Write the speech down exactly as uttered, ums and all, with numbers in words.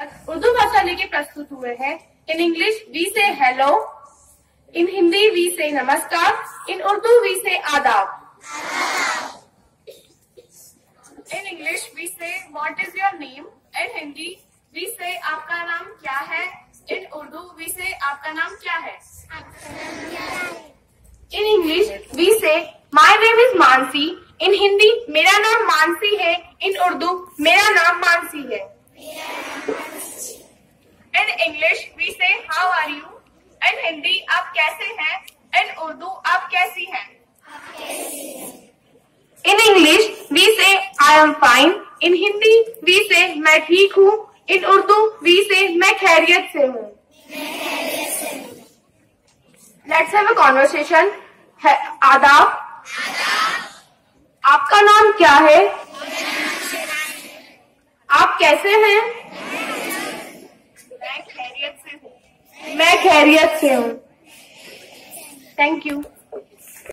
उर्दू भाषा लेके प्रस्तुत हुए हैं। In English we say hello, in Hindi we say नमस्कार, इन उर्दू वी से आदाब। In English we say what is your name, in Hindi we say आपका नाम क्या है, इन उर्दू वी से आपका नाम क्या है। In English we say my name is Mansi, in Hindi मेरा नाम मानसी है, इन उर्दू मेरा नाम मानसी है। In English we say how are you, in Hindi आप कैसे हैं, इन उर्दू आप कैसी हैं। In English we say I am fine, in Hindi we say मैं ठीक हूँ, इन उर्दू वी से मैं खैरियत से हूँ। Let's have a conversation. आदाब, आपका नाम क्या है, आप कैसे हैं। मैं खैरियत से हूँ। मैं खैरियत से हूँ। Thank you.